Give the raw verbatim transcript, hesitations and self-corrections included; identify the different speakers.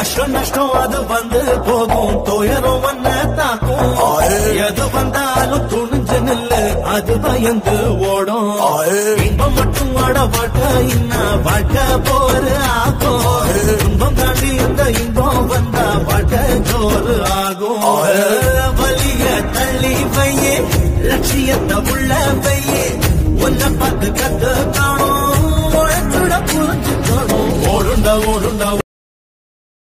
Speaker 1: கஷ்டம் நஷ்டம் அது வந்து போகும் துயரம் ஒன்ன தாக்கும் எது வந்தாலும் துணிஞ்சு நில்லு அது பயந்து ஓடும் இன்பம் மட்டும் வாட வாழ்க்கை இன்ன வாழ்க்கை போரு ஆகும் இன்பம் தாண்டி இந்த இன்பம் வந்தா வாழ்க்கை ஜோறு ஆகும் வலிய தள்ளி வையே லட்சியத்தை உள்ள வையே உன்னை பார்த்து கத்து காணும் உழைச்சுட புரிஞ்சுக்கணும் ஓடுண்டா ஓடுண்டா